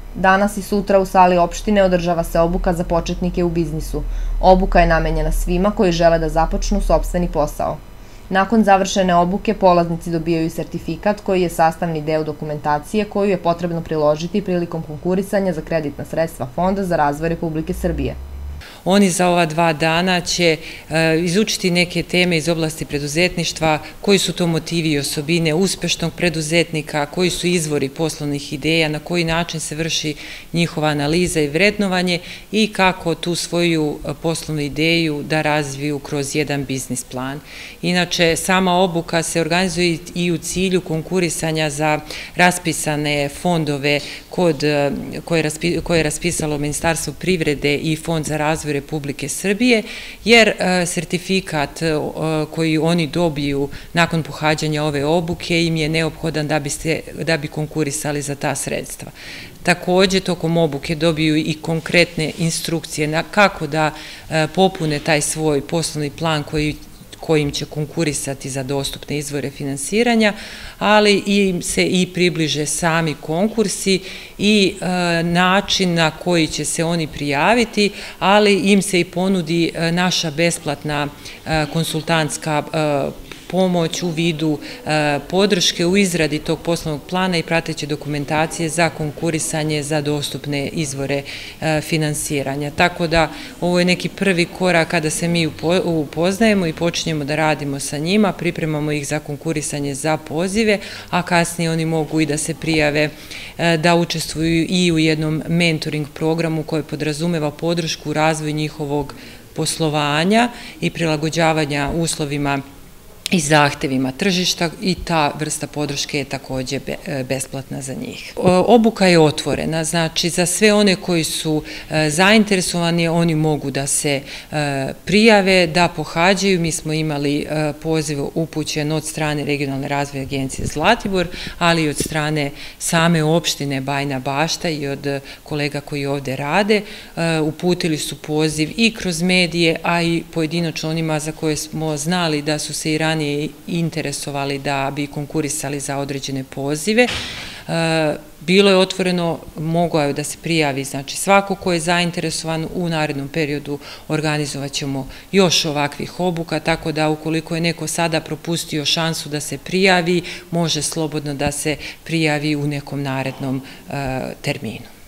Danas i sutra u sali opštine održava se obuka za početnike u biznisu. Obuka je namenjena svima koji žele da započnu sopstveni posao. Nakon završene obuke, polaznici dobijaju sertifikat koji je sastavni deo dokumentacije koju je potrebno priložiti prilikom konkurisanja za kreditna sredstva Fonda za razvoj Republike Srbije. Oni za ova 2 dana će izučiti neke teme iz oblasti preduzetništva, koji su to motivi i osobine uspešnog preduzetnika, koji su izvori poslovnih ideja, na koji način se vrši njihova analiza i vrednovanje i kako tu svoju poslovnu ideju da razviju kroz jedan biznis plan. Inače, sama obuka se organizuje i u cilju konkurisanja za raspisane fondove koje je raspisalo Ministarstvo privrede i Fond za razvoj Republike Srbije, jer sertifikat koji oni dobiju nakon pohađanja ove obuke im je neophodan da bi konkurisali za ta sredstva. Takođe, tokom obuke dobiju i konkretne instrukcije na kako da popune taj svoj poslovni plan kojim će konkurisati za dostupne izvore finansiranja, ali im se i približe sami konkursi i način na koji će se oni prijaviti, ali im se i ponudi naša besplatna konsultantska pomoć u vidu podrške u izradi tog poslovnog plana i prateće dokumentacije za konkurisanje za dostupne izvore finansiranja. Tako da ovo je neki prvi korak kada se mi upoznajemo i počinjemo da radimo sa njima, pripremamo ih za konkurisanje za pozive, a kasnije oni mogu i da se prijave da učestvuju i u jednom mentoring programu koji podrazumeva podršku u razvoju njihovog poslovanja i prilagođavanja uslovima i zahtevima tržišta i ta vrsta podrške je takođe besplatna za njih. Obuka je otvorena, znači za sve one koji su zainteresovani, oni mogu da se prijave, da pohađaju. Mi smo imali poziv upućen od strane Regionalne razvoja agencije Zlatibor, ali i od strane same opštine Bajina Bašta i od kolega koji ovde rade. Uputili su poziv i kroz medije, a i pojedinačno onima za koje smo znali da su se i ranije interesovali da bi konkurisali za određene pozive. Bilo je otvoreno, mogao je da se prijavi, znači svako ko je zainteresovan. U narednom periodu organizovat ćemo još ovakvih obuka, tako da ukoliko je neko sada propustio šansu da se prijavi, može slobodno da se prijavi u nekom narednom terminu.